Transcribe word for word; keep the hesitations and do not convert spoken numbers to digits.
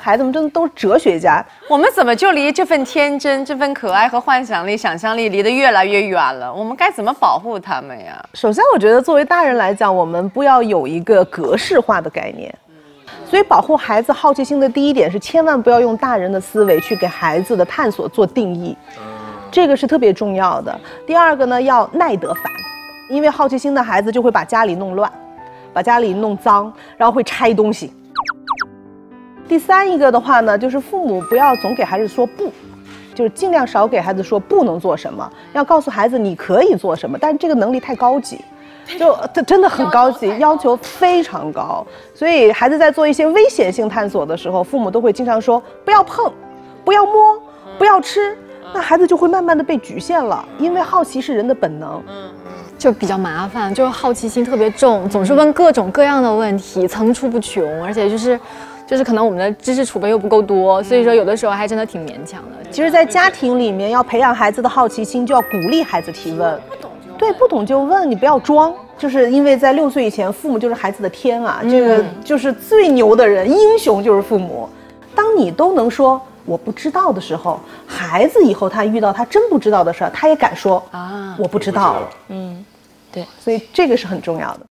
孩子们真的都是哲学家。 我们怎么就离这份天真、这份可爱和幻想力、想象力离得越来越远了？我们该怎么保护他们呀？ 首先，我觉得作为大人来讲，我们不要有一个格式化的概念。所以，保护孩子好奇心的第一点是，千万不要用大人的思维去给孩子的探索做定义，这个是特别重要的。第二个呢，要耐得烦，因为好奇心的孩子就会把家里弄乱，把家里弄脏，然后会拆东西。第三一个的话呢，就是父母不要总给孩子说不，就是尽量少给孩子说不能做什么，要告诉孩子你可以做什么，但是这个能力太高级，就它真的很高级，要求非常高，所以孩子在做一些危险性探索的时候，父母都会经常说不要碰，不要摸，不要吃，那孩子就会慢慢的被局限了，因为好奇是人的本能。 就比较麻烦，就是好奇心特别重，总是问各种各样的问题，层出不穷，而且就是就是可能我们的知识储备又不够多，所以说有的时候还真的挺勉强的。 其实，在家庭里面要培养孩子的好奇心，就要鼓励孩子提问。对，不懂就问，你不要装。就是因为在六岁以前，父母就是孩子的天啊，这个就是最牛的人，英雄就是父母。当你都能说我不知道的时候，孩子以后他遇到他真不知道的事儿，他也敢说啊，我不知道了。嗯，对，所以这个是很重要的。